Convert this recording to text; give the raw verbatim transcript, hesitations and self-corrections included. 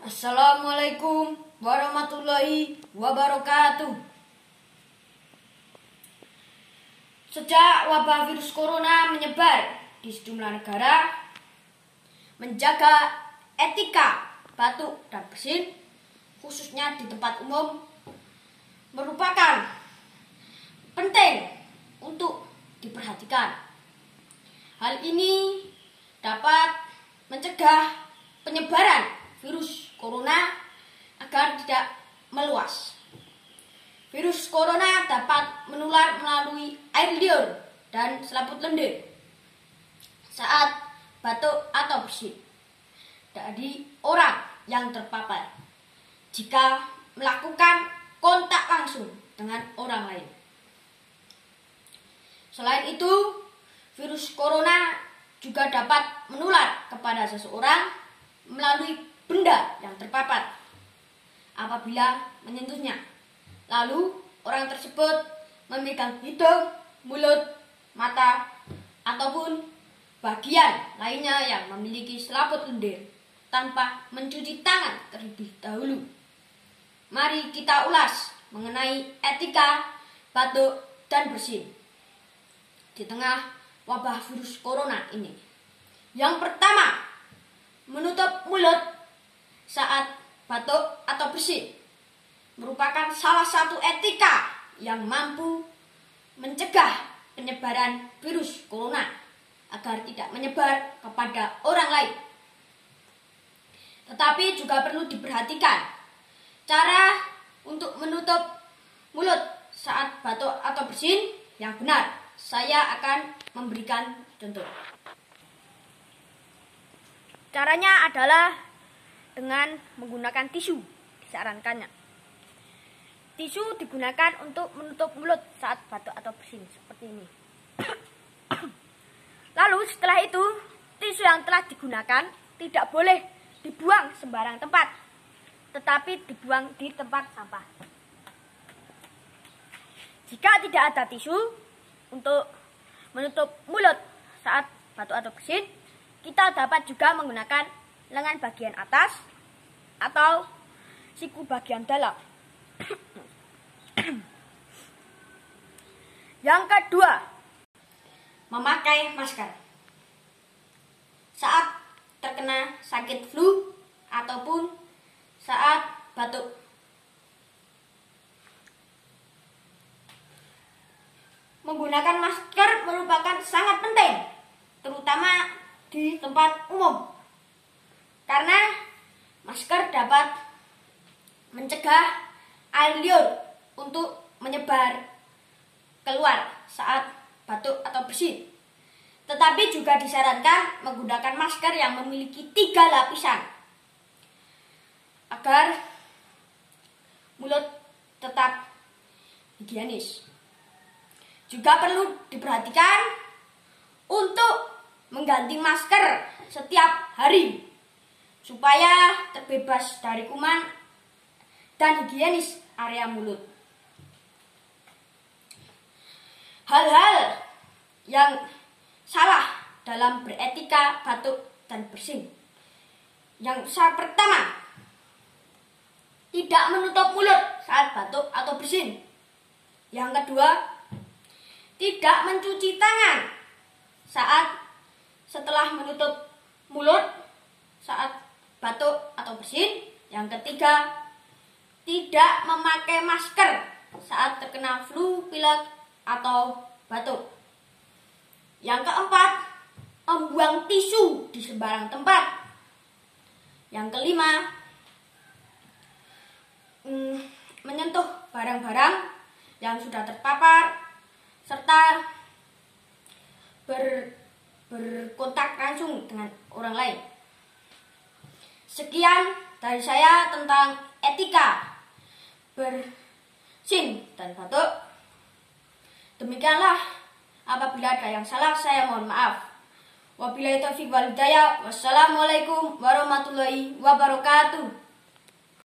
Assalamualaikum warahmatullahi wabarakatuh. Sejak wabah virus corona menyebar di sejumlah negara, menjaga etika batuk dan bersin, khususnya di tempat umum, merupakan penting untuk diperhatikan. Hal ini dapat mencegah penyebaran virus corona agar tidak meluas. Virus corona dapat menular melalui air liur dan selaput lendir saat batuk atau bersin dari orang yang terpapar jika melakukan kontak langsung dengan orang lain. Selain itu, virus corona juga dapat menular kepada seseorang melalui benda yang terpapar apabila menyentuhnya. Lalu orang tersebut memegang hidung, mulut, mata, ataupun bagian lainnya yang memiliki selaput lendir tanpa mencuci tangan terlebih dahulu. Mari kita ulas mengenai etika batuk dan bersin di tengah wabah virus corona ini. Yang pertama, menutup mulut saat batuk atau bersin merupakan salah satu etika yang mampu mencegah penyebaran virus corona agar tidak menyebar kepada orang lain. Tetapi juga perlu diperhatikan cara untuk menutup mulut saat batuk atau bersin yang benar. Saya akan memberikan contoh. Caranya adalah dengan menggunakan tisu, disarankannya. Tisu digunakan untuk menutup mulut saat batuk atau bersin seperti ini. Lalu setelah itu, tisu yang telah digunakan tidak boleh dibuang sembarang tempat, tetapi dibuang di tempat sampah. Jika tidak ada tisu untuk menutup mulut saat batuk atau bersin, kita dapat juga menggunakan lengan bagian atas atau siku bagian dalam. Yang kedua, memakai masker saat terkena sakit flu ataupun saat batuk. Menggunakan masker merupakan sangat penting, terutama di tempat umum, karena masker dapat mencegah air liur untuk menyebar keluar saat batuk atau bersin. Tetapi juga disarankan menggunakan masker yang memiliki tiga lapisan agar mulut tetap higienis. Juga perlu diperhatikan untuk mengganti masker setiap hari supaya terbebas dari kuman dan higienis area mulut. Hal-hal yang salah dalam beretika batuk dan bersin. Yang pertama, tidak menutup mulut saat batuk atau bersin. Yang kedua, tidak mencuci tangan saat setelah menutup mulut saat batuk atau bersin. Yang ketiga, tidak memakai masker saat terkena flu, pilek, atau batuk. Yang keempat, membuang tisu di sembarang tempat. Yang kelima, mm, menyentuh barang-barang yang sudah terpapar serta ber, berkontak langsung dengan orang lain. Sekian dari saya tentang etika bersin dan batuk. Demikianlah, apabila ada yang salah saya mohon maaf. Wabillahi taufiq wal hidayah. Wassalamualaikum warahmatullahi wabarakatuh.